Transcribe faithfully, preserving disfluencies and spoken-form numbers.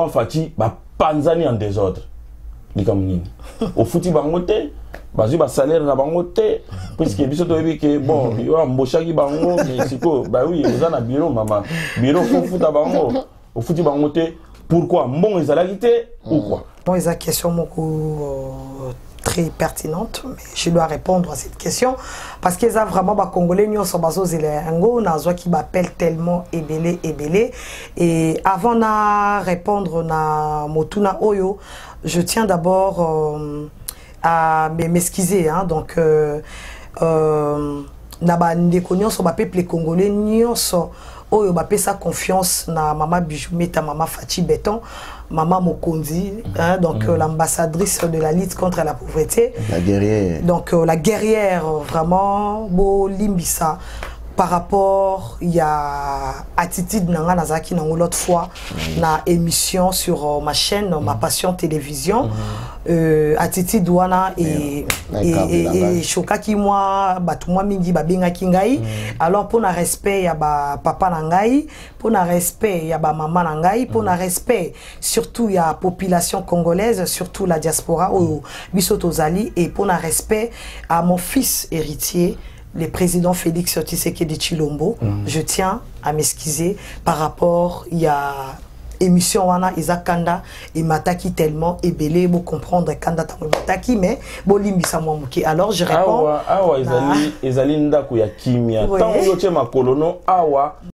maman Fati ba panzani en désordre likamnini au fouti bangote bazu ba salaire na bangote puisque biso to yebi que bon yo amboshaki bango mais siko ba oui oza na bureau maman bureau faut futa bango au fouti bangote pourquoi bon ezalaki te ou quoi bon eza question moko très pertinente, mais je dois répondre à cette question parce qu'ils ont vraiment ba congolais nyo so bazo zelengo na zo qui m'appelle tellement ebelé ebelé et avant de répondre na motuna oyo je tiens d'abord euh, à m'excuser hein donc euh, euh, na ba ndeko nyo so ba peuple congolais nyo so oyo ba pesa confiance na maman Bijou Meta maman Fati Béton maman Mokondi, hein, donc mmh. euh, l'ambassadrice de la lutte contre la pauvreté. La guerrière. Donc euh, la guerrière, vraiment, beau limbisa. Par rapport, il y a attitude nanga nazaki nango l'autre fois mmh. na émission sur euh, ma chaîne, mmh. ma passion télévision. Mmh. Euh, attitude wana et et et choka ki moi batu moi mingi ba benga kingai. Alors pour na respect ya ba papa nangai, pour na respect ya ba maman nangai, pour na respect surtout ya population congolaise, surtout la diaspora au bisoto zali et pour na respect à mon fils héritier le président Félix Tshisekedi Tshilombo, mm. je tiens à m'excuser par rapport il y a émission wana izakanda et mataki tellement ebelé pour comprendre kanda tango mataki mais bolimbisa moi muki alors je réponds awa awa ezali ezali ndako ya kimia tango yoche makolono awa